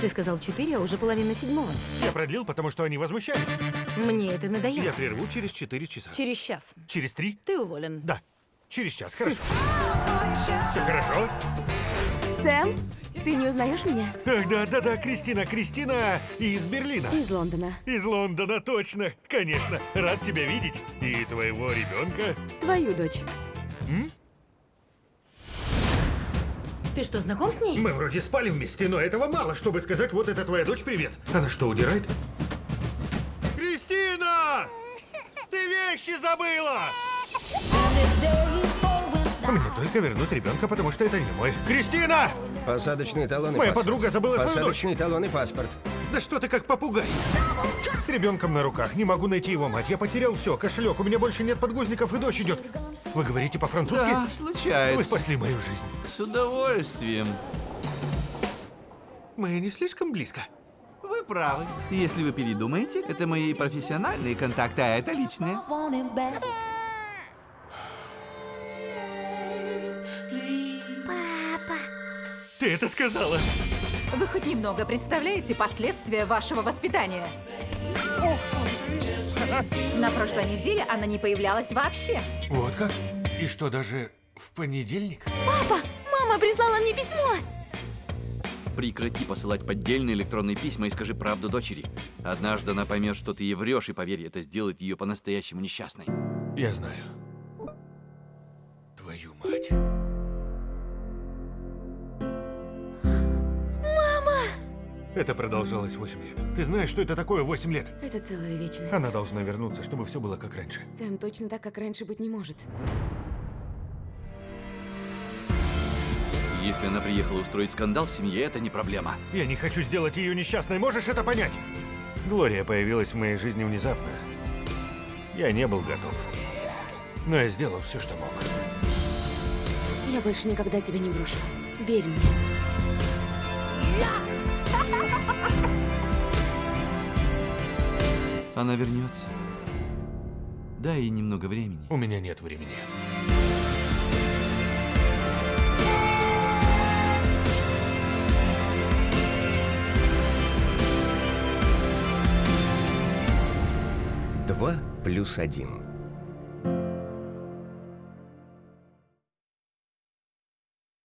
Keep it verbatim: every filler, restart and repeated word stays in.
Ты сказал четыре, а уже половина седьмого. Я продлил, потому что они возмущались. Мне это надоело. Я прерву через четыре часа. Через час. Через три? Ты уволен. Да. Через час, хорошо. Все хорошо? Сэм, ты не узнаешь меня? Ах, да, да, да, Кристина, Кристина из Берлина. Из Лондона. Из Лондона, точно. Конечно. Рад тебя видеть. И твоего ребенка. Твою дочь. М? Ты что, знаком с ней? Мы вроде спали вместе, но этого мало, чтобы сказать, вот это твоя дочь, привет. Она что, удирает? Кристина! Ты вещи забыла! Мне только вернуть ребенка, потому что это не мой. Кристина! Посадочные талоны. Моя паспорт. подруга забыла свою дочь. Посадочные талоны, паспорт. Да что ты как попугай? С ребенком на руках. Не могу найти его мать. Я потерял все. Кошелек. У меня больше нет подгузников и дождь идет. Вы говорите по-французски? Да, случается. Вы спасли мою жизнь. С удовольствием. Мы не слишком близко. Вы правы. Если вы передумаете, это мои профессиональные контакты, а это личные. Ты это сказала? Вы хоть немного представляете последствия вашего воспитания? На прошлой неделе она не появлялась вообще. Вот как? И что, даже в понедельник? Папа! Мама прислала мне письмо! Прекрати посылать поддельные электронные письма и скажи правду дочери. Однажды она поймет, что ты ей врешь, и поверь, это сделает ее по-настоящему несчастной. Я знаю. Твою мать. Это продолжалось восемь лет. Ты знаешь, что это такое восемь лет? Это целая вечность. Она должна вернуться, чтобы все было как раньше. Сэм, точно так, как раньше быть не может. Если она приехала устроить скандал в семье, это не проблема. Я не хочу сделать ее несчастной, можешь это понять? Глория появилась в моей жизни внезапно. Я не был готов. Но я сделал все, что мог. Я больше никогда тебя не брошу. Верь мне. Она вернется. Дай ей немного времени. У меня нет времени. Два плюс один.